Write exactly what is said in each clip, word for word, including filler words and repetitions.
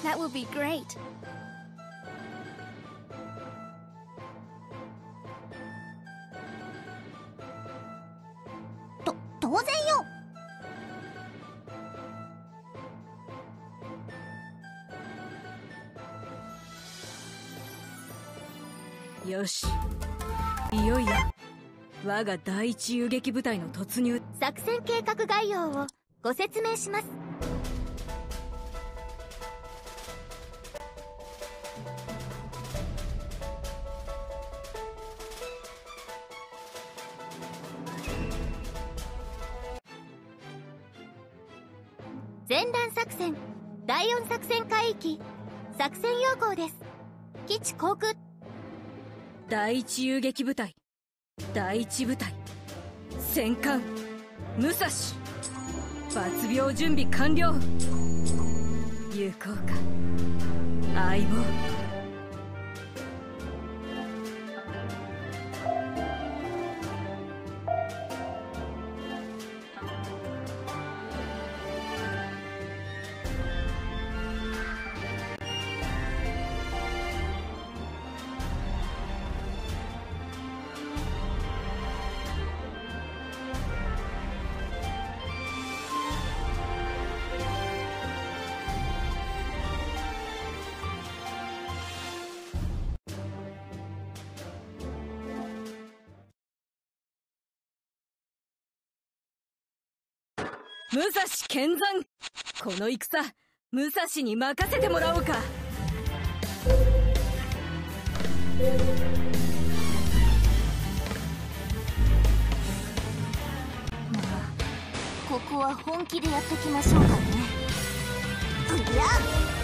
That will be great. と当然よ。 よし、いよいよ我が第一遊撃部隊の突入。 作戦計画概要をご説明します。前段作戦だいよん作戦海域作戦要項です。基地航空第一遊撃部隊第一部隊戦艦武蔵抜病準備完了。行こうか相棒。武蔵剣山、この戦武蔵に任せてもらおうか。 まあここは本気でやってきましょうかね。うりゃ、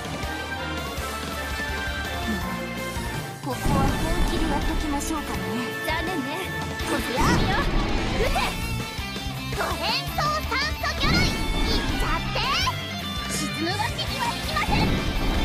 まあここは本気でやってきましょうかね。 残念ね。 うりゃ、撃て。五変装酸素魚雷いっちゃって。沈むわけにはいきません。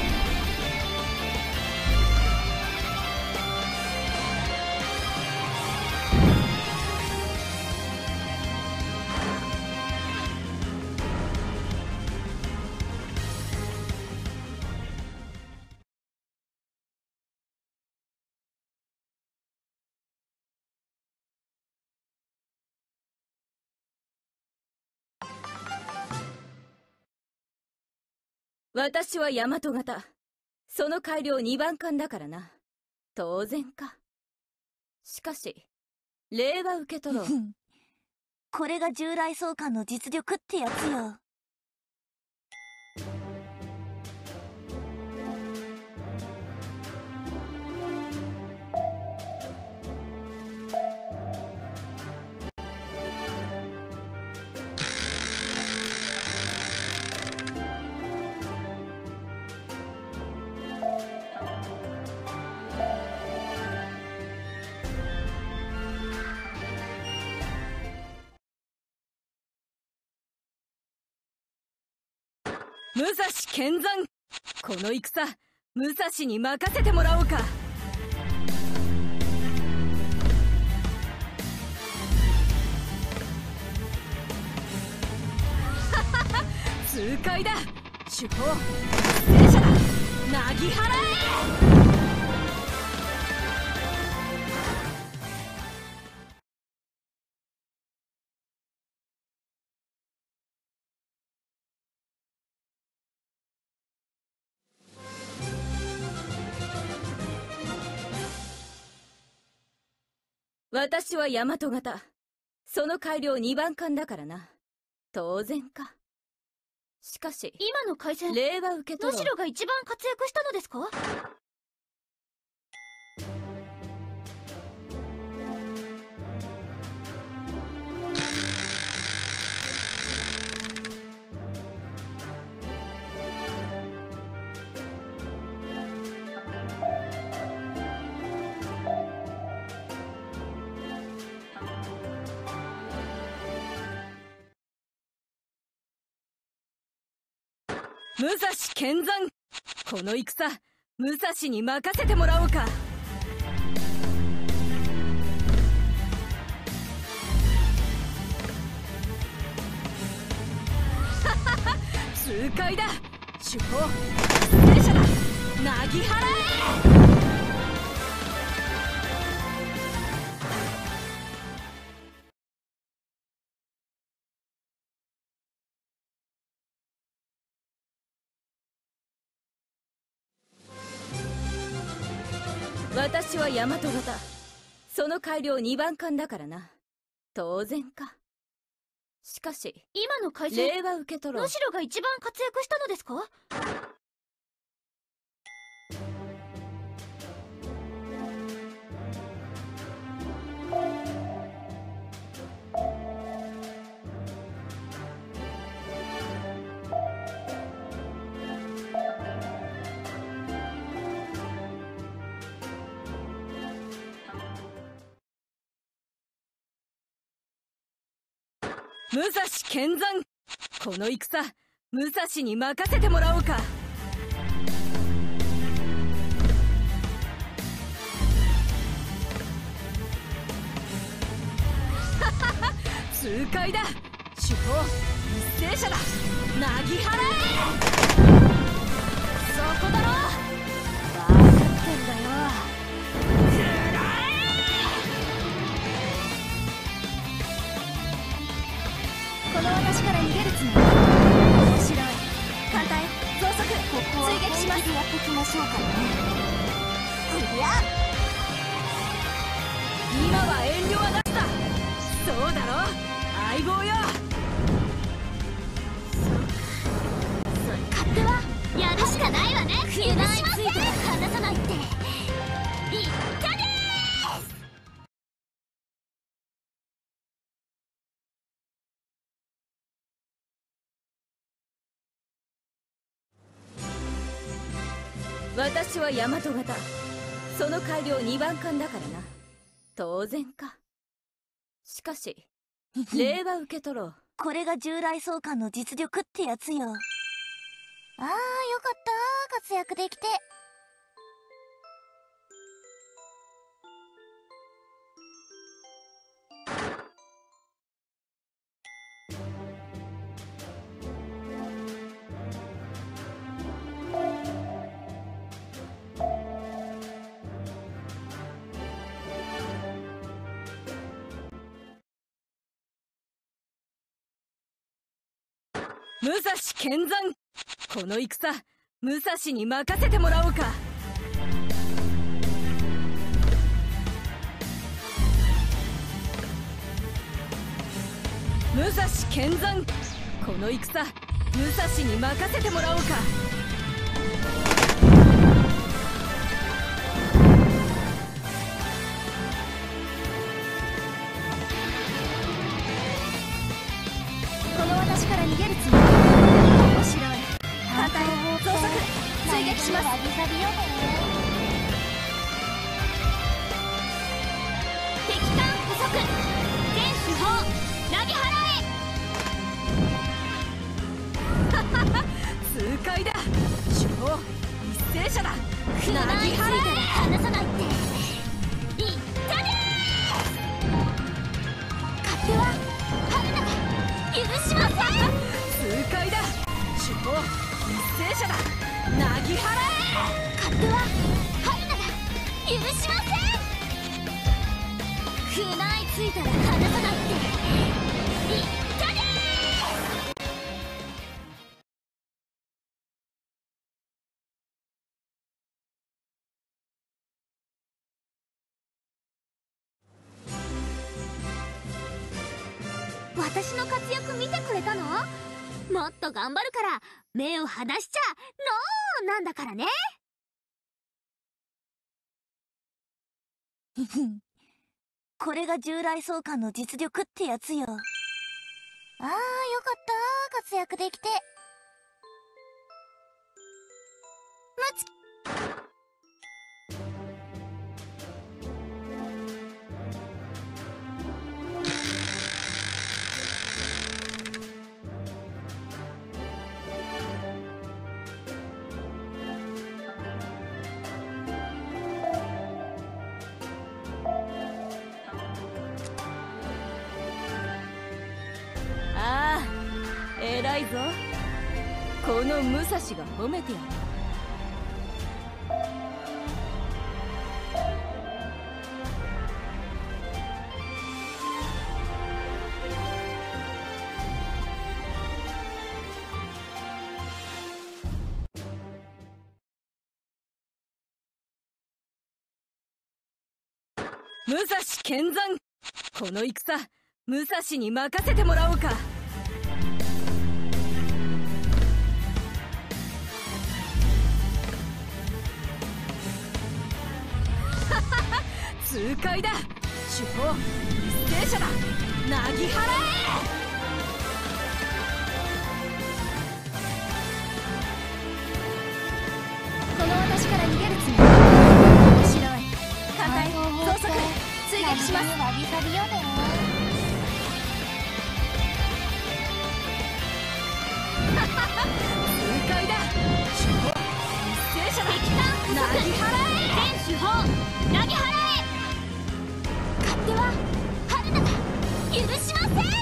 私は大和型、その改良にばん艦だからな。当然か。しかし礼は受け取ろう。 これが従来総監の実力ってやつよ。 武蔵剣山、この戦武蔵に任せてもらおうか。痛快だ。主砲戦車だ。なぎ払え。私は大和型、その改良にばん艦だからな。当然か。しかし今の回戦、 礼は受け取ろう。 野代が一番活躍したのですか？ 武蔵剣山、この戦武蔵に任せてもらおうか。痛快だ。主砲戦車私は大和型、その改良にばん艦だからな。当然か。しかし今の海戦、 礼は受け取ろう。 能代が一番活躍したのですか？ 武蔵剣山、この戦武蔵に任せてもらおうか。痛快だ。主砲一斉者だ。なぎ払え。そこだろ。分かってんだよ。 この私から逃げるつもり？面白い。艦隊増速、追撃します。やってきましょうかね。いや、 今は遠慮はなしだ。そうだろ相棒よ。 勝手はやるしかないわね。許しません。離さないって言ったでーす。 私は大和型、その改良にばん艦だからな。当然か。しかし礼は受け取ろう。 これが従来総監の実力ってやつよ。ああ、よかった活躍できて。 武蔵剣山、この戦武蔵に任せてもらおうか。武蔵剣山、この戦武蔵に任せてもらおうか。 この私から逃げるつもり？面白い。艦隊増速、追撃します。 敵艦捕捉、全主砲投げ払え。 痛快だ。主砲一斉者だ。 船なぎについたら払離さないって言ったでーす。勝手は春菜が許しません。 痛快だ。主砲一斉者だ。なぎ払え。 勝手は春菜が許しません。船についたら離さないって言ったでーす。私の活躍見てくれたの？もっと頑張るから目を離しちゃノーなんだからね。 これが従来総監の実力ってやつよ。ああ、よかった活躍できて。待ち。 ああ、偉いぞ。この武蔵が褒めてやる。 武蔵剣山。この戦武蔵に任せてもらおうか。痛快だ。主砲一斉者だ。なぎ払え。 この私から逃げるつもり。面白い。艦隊増速追撃します。 わびさびよね。 痛快だ。主砲一斉者だ。 敵艦なぎ払え。 全主砲なぎ払え。勝手は春菜が許しません。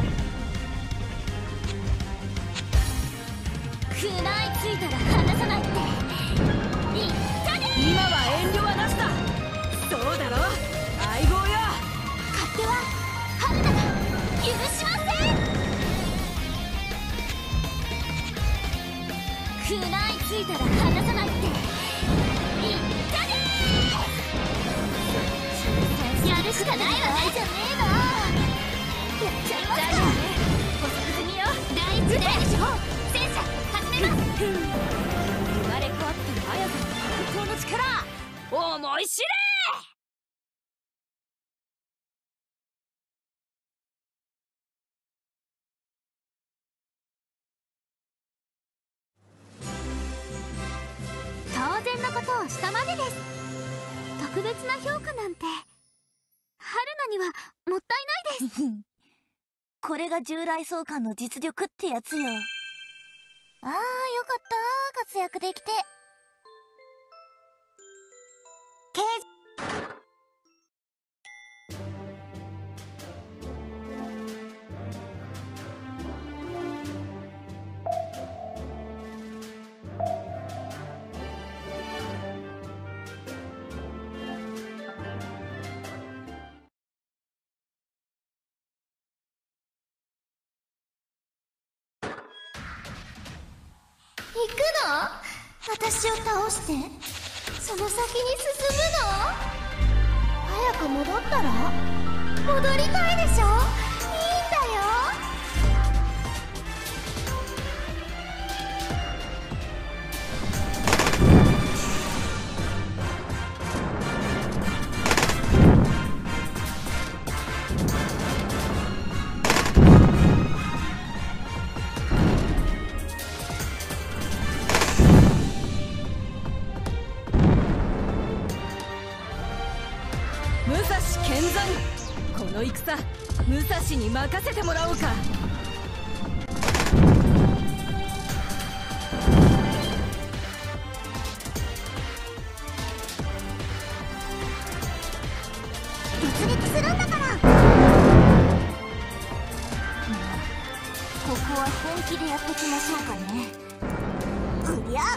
食らいついたら離さないって言ったね。 今は遠慮はなしだ。そうだろ相棒よ。 勝手は春菜が許しません。食らいついたら離さないって言ったね。やるしかないわね。じゃねえな。やっちゃいますか。補足済みよ。第一第二主砲戦車始めます。 生まれ変わった綾さんの本当の力思い知れ。 当然のことをしたまでです。特別な評価なんて春菜にはもったいないです。これが従来総監の実力ってやつよ。ああ、よかった活躍できて。刑事行くの？私を倒してその先に進むの？早く戻ったら？戻りたいでしょ？いいんだよ。 この戦武蔵に任せてもらおうか。 突撃するんだから。ここは本気でやってきましょうかね。うりゃ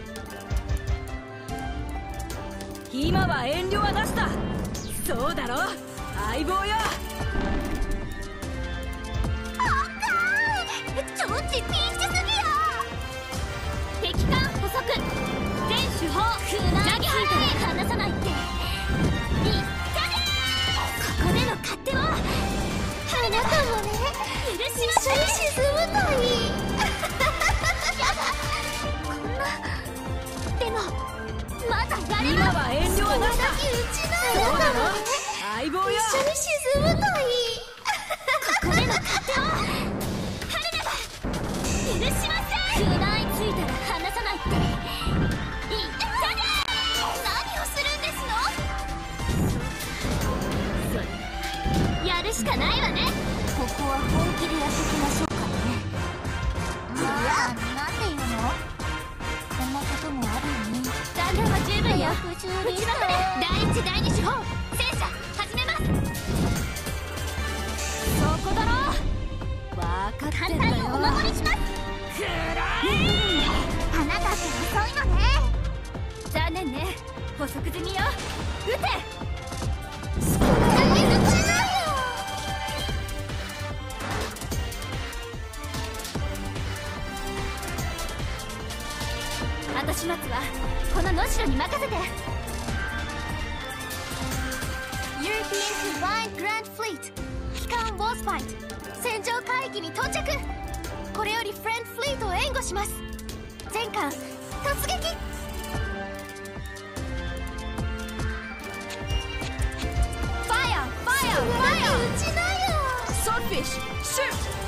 今は遠慮はなしだ。そうだろ相棒よ。 超ちピンチすぎよ。敵艦捕捉全主砲投げついたら離さないって言ったね。ここでの勝手をあなたもね許しません。一緒に沈むといい。やだこんなでもまだやれます。 今は遠慮はなしだ。 そうだろ相棒よ。 一緒に沈むといい。ここでの勝手を春菜が許しません。食らいついたら離さないって言ったね。何をするんですの？それやるしかないわね。ここは本気でやっていきましょうかね。まあ、なんていうの？こんなこともあるよね。弾丸は十分よ。撃ちまくれ。第一第二主砲戦車始めます。そこだろ。 わかって艦んだよ。 隊をお守りします。くらえ。あなたって遅いのね。 残念ね。捕捉済みよ。撃て。 好きなだけ抜かないよ。 後始末はこの能代に任せて。 優 into Line Grand Fleet 機関ウォースファイト戦場海域に到着。これよりフレンドフリートを援護します。全艦突撃。ファイアファイアファイア。撃ちなよ。ソーフィッシュシュート。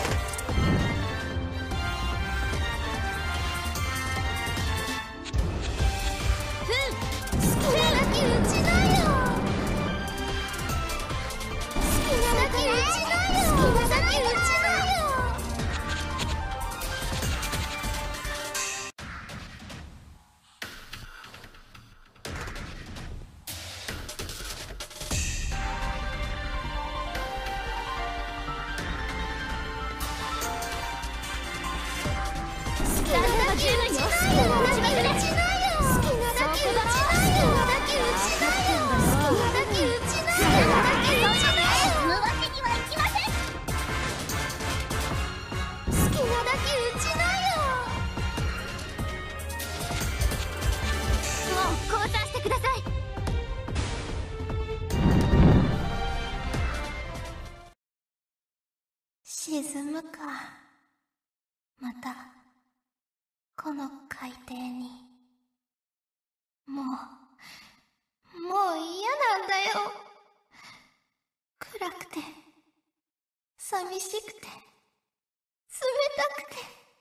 沈むか。またこの海底に。もうもう嫌なんだよ。暗くて寂しくて冷たくて。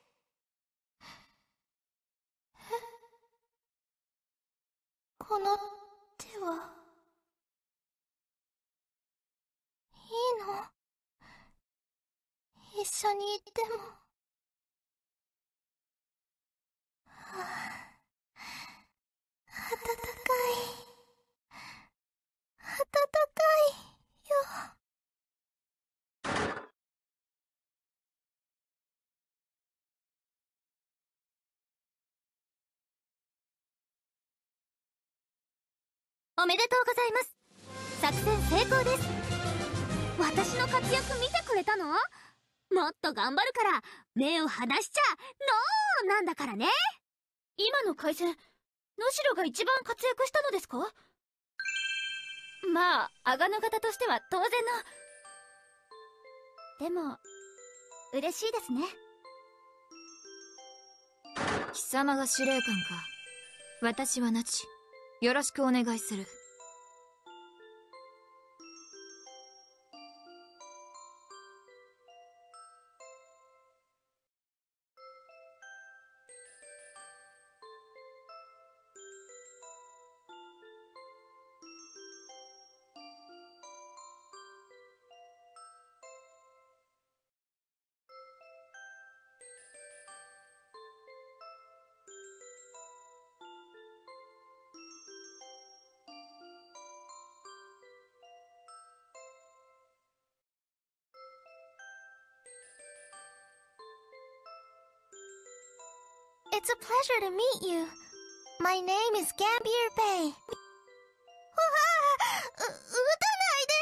え、この手はいいの？一緒に行っても。はあ、暖かい暖かいよ。 おめでとうございます。作戦成功です。私の活躍見てくれたの？もっと頑張るから目を離しちゃノーなんだからね。 今の回戦、野代が一番活躍したのですか？まあ、鋼の方としては当然の。でも、嬉しいですね。 貴様が司令官か。私はナチ。よろしくお願いする。 It's a pleasure to meet you. My name is Gambier Bay. うわあ、う、撃たないで。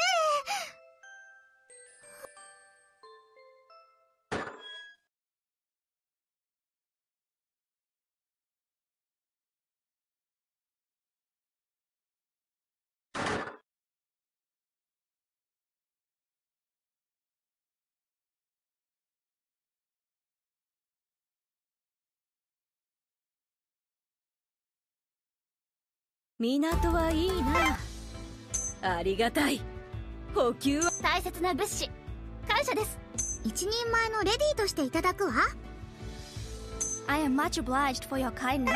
港はいいな。ありがたい。補給は大切な物資感謝です。 一人前のレディーとしていただくわ。 I am much obliged for your kindness.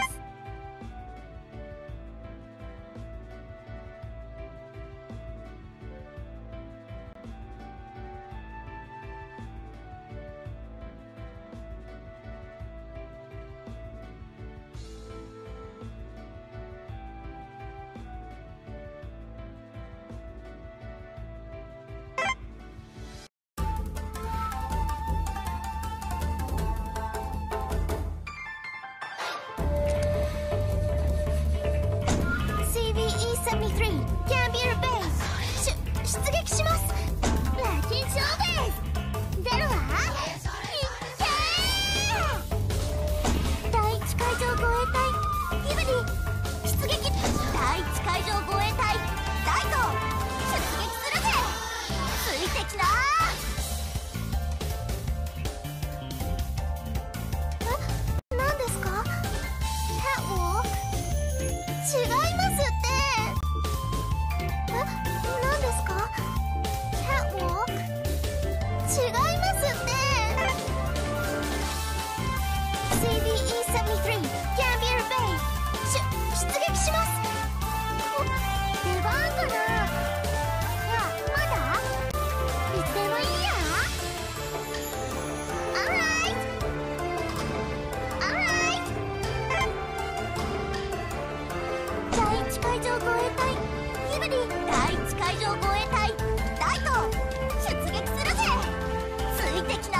海上護衛隊ライト出撃するぜ。ついてきな。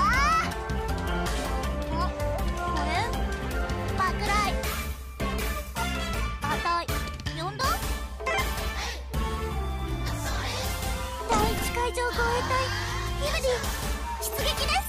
あ、あれ爆雷値呼んだ。第一海上護衛隊ユージ出撃です。